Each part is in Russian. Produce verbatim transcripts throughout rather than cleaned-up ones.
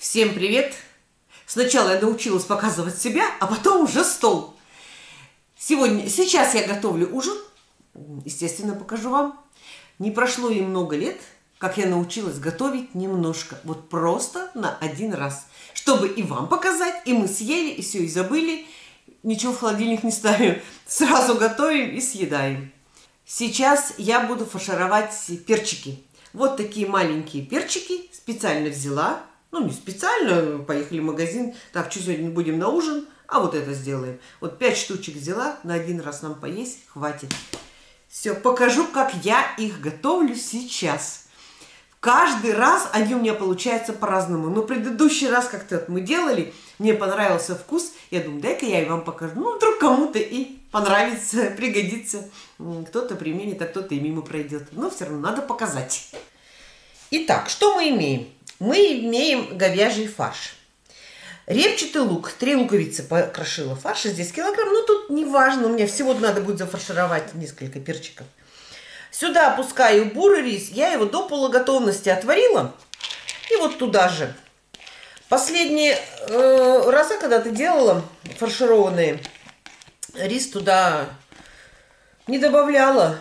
Всем привет! Сначала я научилась показывать себя, а потом уже стол. Сегодня, сейчас я готовлю ужин. Естественно, покажу вам. Не прошло и много лет, как я научилась готовить немножко. Вот просто на один раз. Чтобы и вам показать, и мы съели, и все, и забыли. Ничего в холодильник не ставим. Сразу готовим и съедаем. Сейчас я буду фаршировать перчики. Вот такие маленькие перчики специально взяла. Ну, не специально, поехали в магазин. Так, что сегодня будем на ужин, а вот это сделаем. Вот пять штучек взяла, на один раз нам поесть хватит. Все, покажу, как я их готовлю сейчас. Каждый раз они у меня получаются по-разному. Но предыдущий раз как-то мы делали, мне понравился вкус. Я думаю, дай-ка я и вам покажу. Ну, вдруг кому-то и понравится, пригодится. Кто-то применит, а кто-то и мимо пройдет. Но все равно надо показать. Итак, что мы имеем? Мы имеем говяжий фарш. Репчатый лук, три луковицы покрошила фарша, здесь килограмм, но тут не важно, у меня всего надо будет зафаршировать несколько перчиков. Сюда опускаю бурый рис, я его до полуготовности отварила, и вот туда же. Последние э, разы, когда ты делала фаршированный рис, туда не добавляла,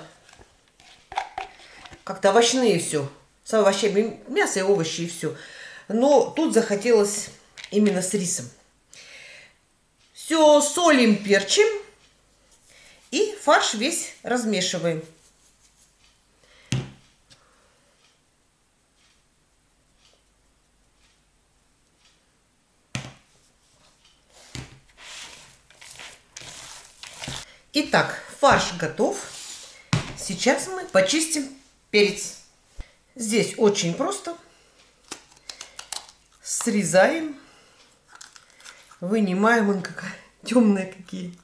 как-то овощные все. С овощами, мясо и овощи и все. Но тут захотелось именно с рисом. Все солим, перчим. И фарш весь размешиваем. Итак, фарш готов. Сейчас мы почистим перец. Здесь очень просто. Срезаем. Вынимаем. Он какая темная какие.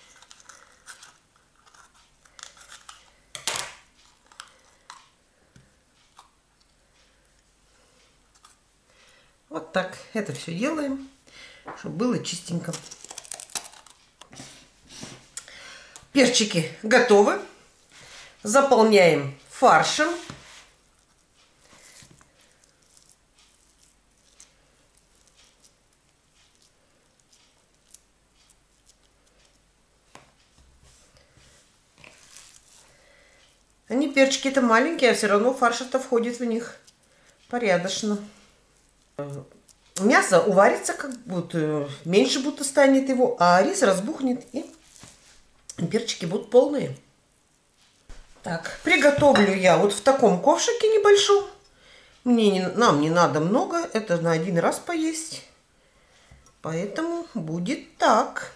Вот так. Это все делаем, чтобы было чистенько. Перчики готовы. Заполняем фаршем. Они перчики-то маленькие, а все равно фарш-то входит в них порядочно. Мясо уварится, как будто меньше будто станет его, а рис разбухнет, и перчики будут полные. Так, приготовлю я вот в таком ковшике небольшом. Мне не, нам не надо много, это на один раз поесть. Поэтому будет так.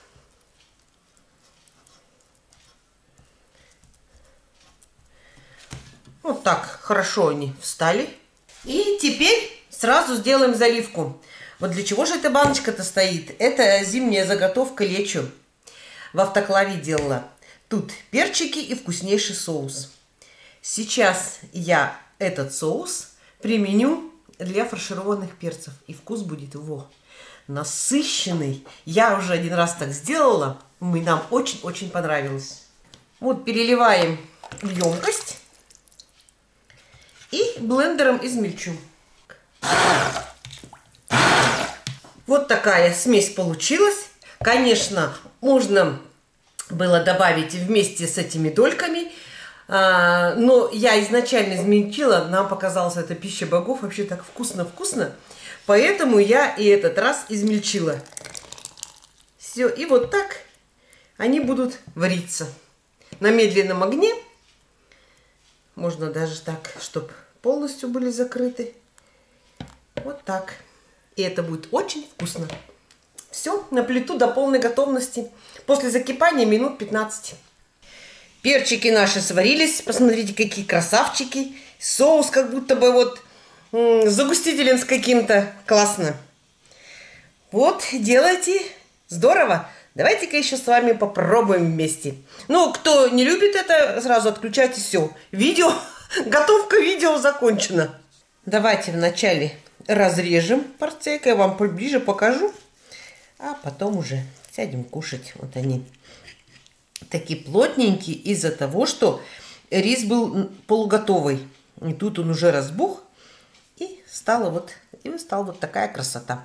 Вот так хорошо они встали. И теперь сразу сделаем заливку. Вот для чего же эта баночка-то стоит? Это зимняя заготовка лечо. В автоклаве делала. Тут перчики и вкуснейший соус. Сейчас я этот соус применю для фаршированных перцев. И вкус будет его насыщенный. Я уже один раз так сделала. Нам очень-очень понравилось. Вот переливаем в емкость. И блендером измельчу. Вот такая смесь получилась. Конечно, можно было добавить вместе с этими дольками. Но я изначально измельчила. Нам показалось, это пища богов. Вообще так вкусно-вкусно. Поэтому я и этот раз измельчила. Все. И вот так они будут вариться. На медленном огне. Можно даже так, чтобы полностью были закрыты. Вот так. И это будет очень вкусно. Все, на плиту до полной готовности. После закипания минут пятнадцать. Перчики наши сварились. Посмотрите, какие красавчики. Соус как будто бы вот загустителен с каким-то. Классно. Вот, делайте. Здорово. Давайте-ка еще с вами попробуем вместе. Ну, кто не любит это, сразу отключайте все. Видео, готовка видео закончена. Давайте вначале разрежем порцейку, я вам поближе покажу. А потом уже сядем кушать. Вот они такие плотненькие из-за того, что рис был полуготовый. И тут он уже разбух. И стало вот И стала вот такая красота.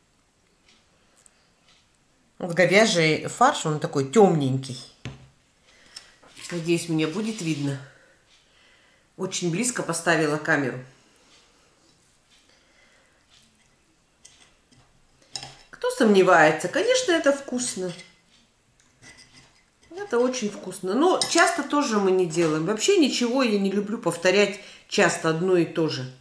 Вот говяжий фарш, он такой темненький. Надеюсь, меня будет видно. Очень близко поставила камеру. Кто сомневается? Конечно, это вкусно. Это очень вкусно. Но часто тоже мы не делаем. Вообще ничего я не люблю повторять часто одно и то же.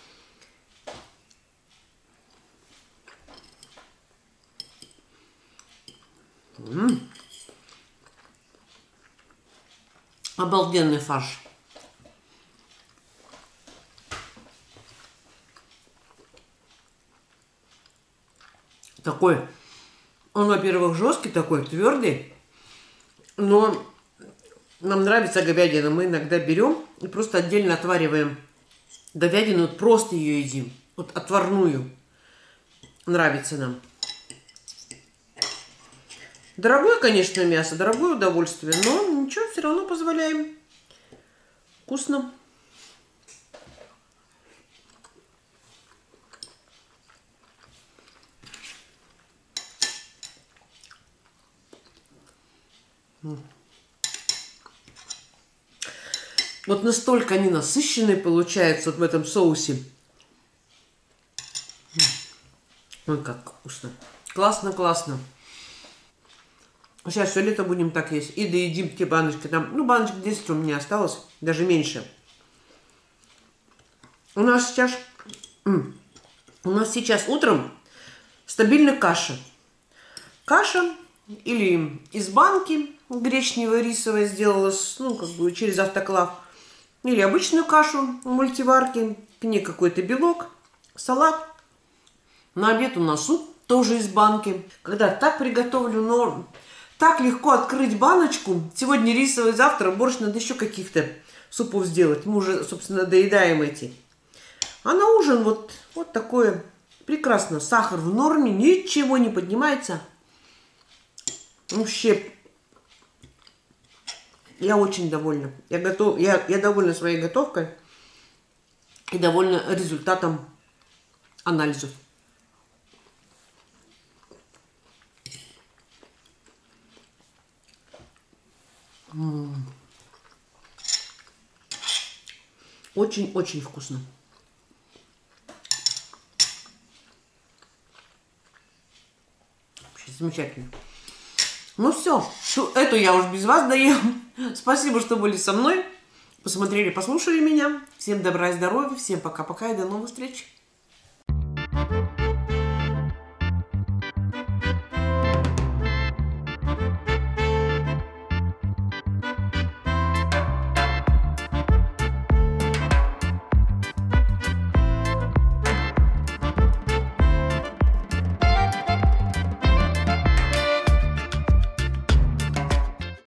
М-м. Обалденный фарш. Такой, он, во-первых, жесткий такой, твердый, но нам нравится говядина. Мы иногда берем и просто отдельно отвариваем говядину, вот просто ее едим, вот отварную. Нравится нам. Дорогое, конечно, мясо, дорогое удовольствие, но ничего, все равно позволяем. Вкусно. Вот настолько они насыщенные получаются вот в этом соусе. Ой, как вкусно. Классно, классно. Сейчас все лето будем так есть. И доедим те баночки. Там, ну, баночек десять у меня осталось. Даже меньше. У нас сейчас... У нас сейчас утром стабильно каша. Каша или из банки гречневая рисовая сделала, ну, как бы через автоклав. Или обычную кашу в мультиварке. К ней какой-то белок, салат. На обед у нас суп тоже из банки. Когда так приготовлю, но так легко открыть баночку. Сегодня рисовый, завтра борщ, надо еще каких-то супов сделать. Мы уже, собственно, доедаем эти. А на ужин вот, вот такое прекрасно. Сахар в норме, ничего не поднимается. Вообще, я очень довольна. Я, готов, я, я довольна своей готовкой и довольна результатом анализов. Очень-очень вкусно. Вообще замечательно. Ну все, эту я уж без вас доем. Спасибо, что были со мной. Посмотрели, послушали меня. Всем добра и здоровья. Всем пока-пока и до новых встреч.